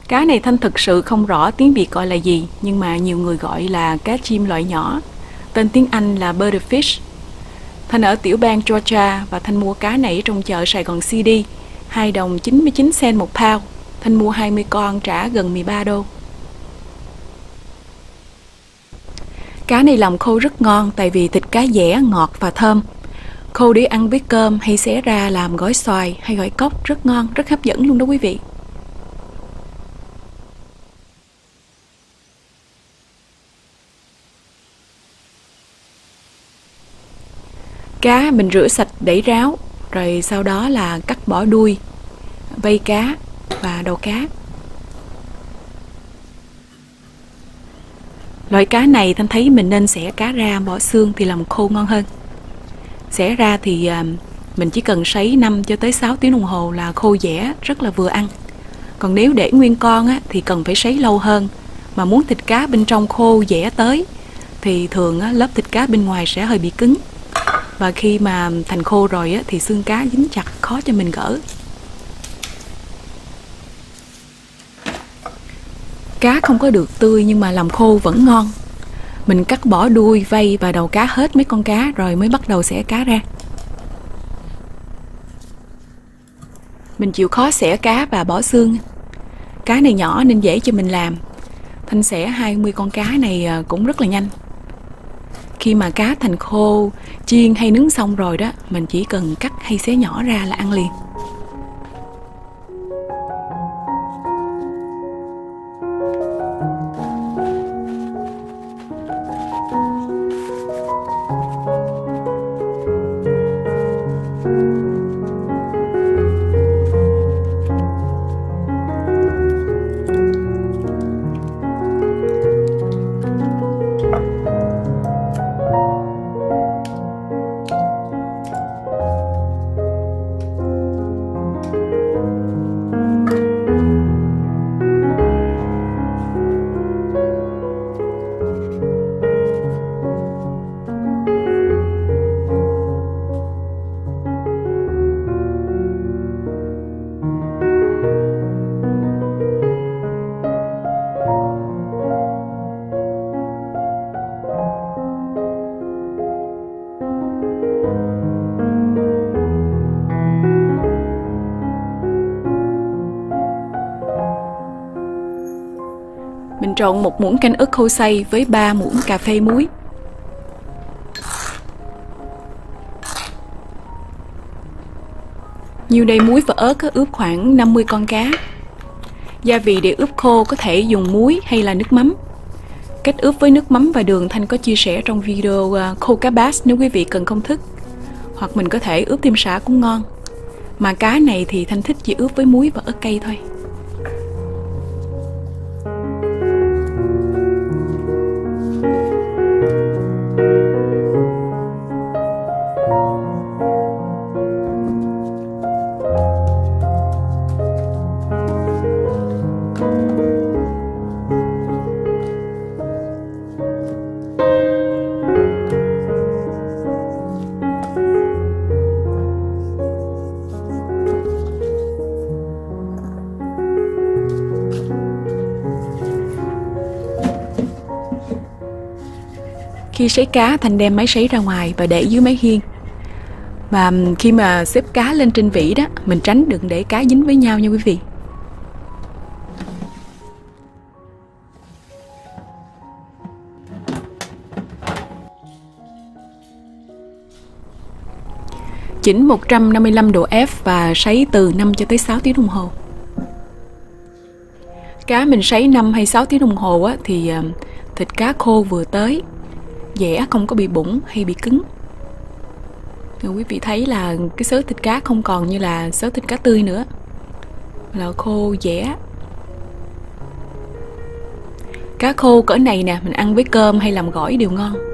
Cá này Thanh thực sự không rõ tiếng Việt gọi là gì, nhưng mà nhiều người gọi là cá chim loại nhỏ. Tên tiếng Anh là Birdfish. Thanh ở tiểu bang Georgia và Thanh mua cá này trong chợ Sài Gòn CD, 2 đồng 99 cent một pound. Thanh mua 20 con trả gần 13 đô. Cá này làm khô rất ngon tại vì thịt cá dẻ, ngọt và thơm. Khô để ăn với cơm hay xé ra làm gỏi xoài hay gỏi cốc rất ngon, rất hấp dẫn luôn đó quý vị. Cá mình rửa sạch đẩy ráo, rồi sau đó là cắt bỏ đuôi, vây cá và đầu cá. Loại cá này Thanh thấy mình nên xẻ cá ra bỏ xương thì làm khô ngon hơn. Xẻ ra thì mình chỉ cần sấy 5 cho tới 6 tiếng đồng hồ là khô dẻ, rất là vừa ăn. Còn nếu để nguyên con á, thì cần phải sấy lâu hơn. Mà muốn thịt cá bên trong khô dẻ tới thì thường á, lớp thịt cá bên ngoài sẽ hơi bị cứng. Và khi mà thành khô rồi á, thì xương cá dính chặt, khó cho mình gỡ. Cá không có được tươi nhưng mà làm khô vẫn ngon. Mình cắt bỏ đuôi, vây và đầu cá hết mấy con cá rồi mới bắt đầu xẻ cá ra. Mình chịu khó xẻ cá và bỏ xương. Cá này nhỏ nên dễ cho mình làm. Thanh xẻ 20 con cá này cũng rất là nhanh. Khi mà cá thành khô, chiên hay nướng xong rồi đó, mình chỉ cần cắt hay xé nhỏ ra là ăn liền. Mình trộn 1 muỗng canh ớt khô xay với 3 muỗng cà phê muối. Nhiêu đây muối và ớt ướp khoảng 50 con cá. Gia vị để ướp khô có thể dùng muối hay là nước mắm. Cách ướp với nước mắm và đường Thanh có chia sẻ trong video khô cá bass nếu quý vị cần công thức. Hoặc mình có thể ướp thêm sả cũng ngon. Mà cá này thì Thanh thích chỉ ướp với muối và ớt cây thôi. Khi sấy cá, Thanh đem máy sấy ra ngoài và để dưới mái hiên. Và khi mà xếp cá lên trên vỉ đó, mình tránh đừng để cá dính với nhau nha quý vị. Chỉnh 155 độ F và sấy từ 5 cho tới 6 tiếng đồng hồ. Cá mình sấy 5 hay 6 tiếng đồng hồ á, thì thịt cá khô vừa tới, dẻ không có bị bủng hay bị cứng. Rồi quý vị thấy là cái xớ thịt cá không còn như là xớ thịt cá tươi nữa, là khô dẻ. Cá khô cỡ này nè, mình ăn với cơm hay làm gỏi đều ngon.